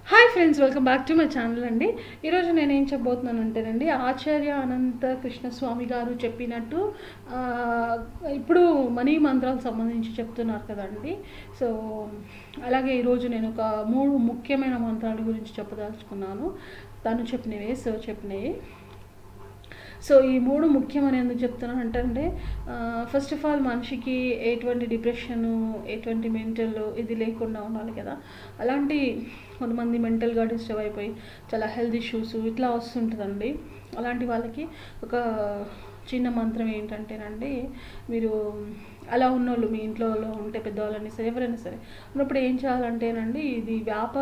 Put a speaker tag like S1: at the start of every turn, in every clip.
S1: Hi friends, welcome back to my channel అండి. ఈరోజు నేను ఏం చెప్పబోతున్నాను అంటేనండి, ఆచార్య అనంత కృష్ణస్వామి గారు చెప్పినట్టు ఇప్పుడు మనీ మంత్రాలకు సంబంధించి చెప్తున్నారు కదండి. సో అలాగే ఈరోజు నేను ఒక 3 ముఖ్యమైన మంత్రాల గురించి చెప్పదలుచుకున్నాను. తను చెప్పినవే, చెప్పినవి. సో ఈ 3 ముఖ్యమని ఎందుకు చెప్తున్నాను అంటే ఫస్ట్ ఆఫ్ ఆల్ మనిషికి ఎటువంటి డిప్రెషను, ఎటువంటి మెంటల్ ఇది లేకుండా ఉండాలి కదా. అలాంటి కొంతమంది మెంటల్గా డిస్టర్బ్ అయిపోయి చాలా హెల్త్ ఇష్యూస్ ఇట్లా వస్తుంటుందండి. అలాంటి వాళ్ళకి ఒక చిన్న మంత్రం ఏంటంటేనండి, మీరు అలా ఉన్నోళ్ళు మీ ఇంట్లో ఉంటే పెద్దవాళ్ళని సరే ఎవరైనా సరే ఉన్నప్పుడు ఏం చేయాలంటేనండి, ఇది వేప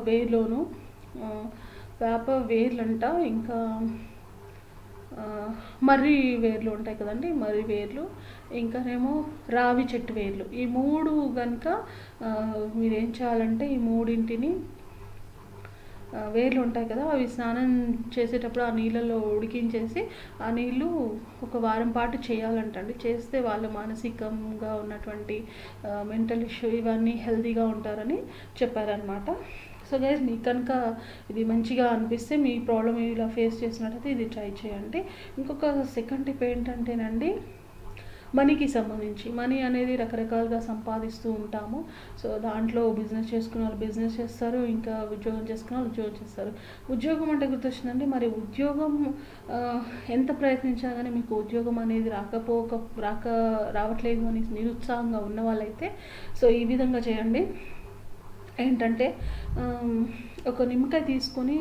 S1: వేర్లంట, ఇంకా మర్రి వేర్లు ఉంటాయి కదండి, మర్రి వేర్లు, ఇంకానేమో రావి చెట్టు వేర్లు. ఈ 3 కనుక మీరేం చేయాలంటే ఈ 3 వేర్లు ఉంటాయి కదా, అవి స్నానం చేసేటప్పుడు ఆ నీళ్ళలో ఉడికించేసి ఆ నీళ్ళు ఒక వారం పాటు చేయాలంటండి. చేస్తే వాళ్ళు మానసికంగా ఉన్నటువంటి మెంటల్ ఇష్యూ ఇవన్నీ హెల్తీగా ఉంటారని చెప్పారనమాట. సో గైస్, మీకు కనుక ఇది మంచిగా అనిపిస్తే, మీ ప్రాబ్లమ్ ఇలా ఫేస్ చేసినట్టయితే ఇది ట్రై చేయండి. ఇంకొక సెకండ్ టిప్ ఏంటంటేనండి, మనీకి సంబంధించి. మనీ అనేది రకరకాలుగా సంపాదిస్తూ ఉంటాము. సో దాంట్లో బిజినెస్ చేసుకున్న వాళ్ళు బిజినెస్ చేస్తారు, ఇంకా ఉద్యోగం చేసుకున్న వాళ్ళు ఉద్యోగం చేస్తారు. ఉద్యోగం అంటే గుర్తొచ్చిందండి, మరి ఉద్యోగం ఎంత ప్రయత్నించినా కానీ మీకు ఉద్యోగం అనేది రావట్లేదు అని నిరుత్సాహంగా ఉన్న వాళ్ళైతే సో ఈ విధంగా చేయండి. ఏంటంటే ఒక నిమ్మకాయ తీసుకొని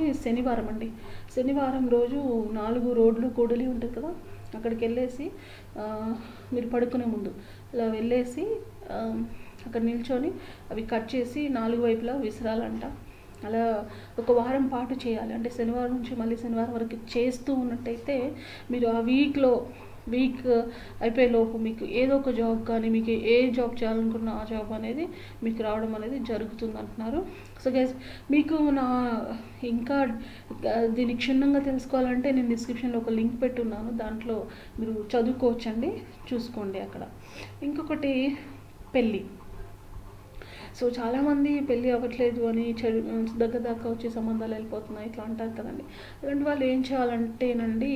S1: శనివారం రోజు 4 రోడ్లు కూడలి ఉంటుంది కదా, అక్కడికి వెళ్ళేసి మీరు పడుకునే ముందు అలా వెళ్ళేసి అక్కడ నిల్చొని అవి కట్ చేసి 4 వైపులా విసిరాలంట. అలా ఒక వారం పాటు చేయాలి. అంటే శనివారం నుంచి మళ్ళీ శనివారం వరకు చేస్తూ ఉన్నట్టయితే మీరు ఆ వీక్ అయిపోయేలోపు మీకు ఏదో ఒక జాబ్ కానీ, మీకు ఏ జాబ్ చేయాలనుకున్న ఆ జాబ్ అనేది మీకు రావడం అనేది జరుగుతుంది అంటున్నారు. సో గైస్, మీకు ఇంకా దీన్ని క్షుణ్ణంగా తెలుసుకోవాలంటే నేను డిస్క్రిప్షన్లో ఒక లింక్ పెట్టున్నాను, దాంట్లో మీరు చదువుకోవచ్చండి, చూసుకోండి అక్కడ. ఇంకొకటి పెళ్ళి. సో చాలామంది పెళ్ళి అవ్వట్లేదు అని దగ్గర దాకా వచ్చే సంబంధాలు వెళ్ళిపోతున్నాయి ఇట్లా అంటారు కదండి. అలాంటి వాళ్ళు ఏం చేయాలంటేనండి,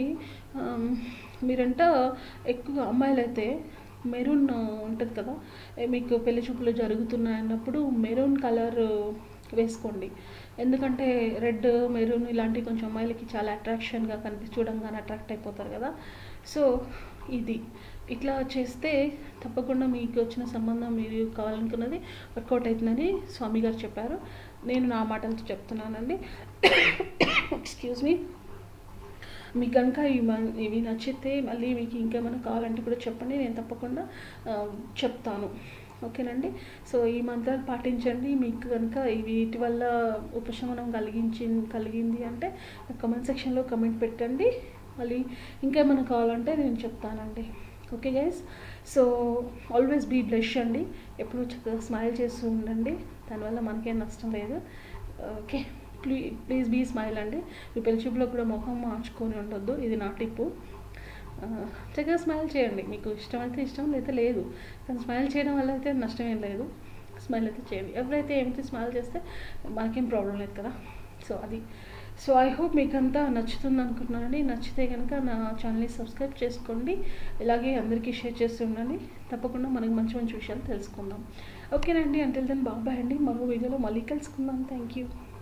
S1: మీరంట ఎక్కువ అమ్మాయిలు అయితే మెరూన్ ఉంటుంది కదా, మీకు పెళ్లి చూపులు జరుగుతున్నాయి అన్నప్పుడు మెరూన్ కలర్ వేసుకోండి. ఎందుకంటే రెడ్, మెరూన్ ఇలాంటివి కొంచెం అమ్మాయిలకి చాలా అట్రాక్షన్గా చూడంగానే అట్రాక్ట్ అయిపోతారు కదా. సో ఇట్లా చేస్తే తప్పకుండా మీకు వచ్చిన సంబంధం మీరు కావాలనుకున్నది వర్కౌట్ అవుతుందని స్వామి గారు చెప్పారు. నేను నా మాటలతో చెప్తున్నానండి. Excuse me. మీకు కనుక ఇవి నచ్చితే మళ్ళీ మీకు ఇంకేమైనా కావాలంటే కూడా చెప్పండి, నేను తప్పకుండా చెప్తాను. ఓకేనండి. సో ఈ మంత్రాలు పాటించండి. మీకు కనుక వీటి వల్ల ఉపశమనం కలిగింది అంటే కమెంట్ సెక్షన్లో కమెంట్ పెట్టండి. మళ్ళీ ఇంకేమైనా కావాలంటే నేను చెప్తానండి. Okay guys, so always be blessed అండి. ఎప్పుడు చక్కగా స్మైల్ చేస్తూ ఉండండి, దానివల్ల మనకేం నష్టం లేదు. ఓకే, ప్లీజ్ బీ స్మైల్ అండి. మీ పెళ్లి చూపులో కూడా ముఖం మార్చుకొని ఉండొద్దు, ఇది నా టిప్పు. చక్కగా స్మైల్ చేయండి, మీకు ఇష్టమైతే ఇష్టం, లేదా లేదు. కానీ స్మైల్ చేయడం వల్ల అయితే నష్టం ఏం లేదు. స్మైల్ అయితే చేయండి. ఎవరైతే ఏమైతే స్మైల్ చేస్తే మనకేం ప్రాబ్లం లేదు కదా. సో ఐ హోప్ మీకు అంతా నచ్చుతుంది అనుకుంటున్నానండి. నచ్చితే కనుక నా ఛానల్ని సబ్స్క్రైబ్ చేసుకోండి, ఇలాగే అందరికీ షేర్ చేస్తూ ఉండండి. తప్పకుండా మనకు మంచి మంచి విషయాలు తెలుసుకుందాం. ఓకేనండి, అంటిల్ దెన్ బాయ్ అండి. మరో వీడియోలో మళ్ళీ కలుసుకుందాం. Thank you.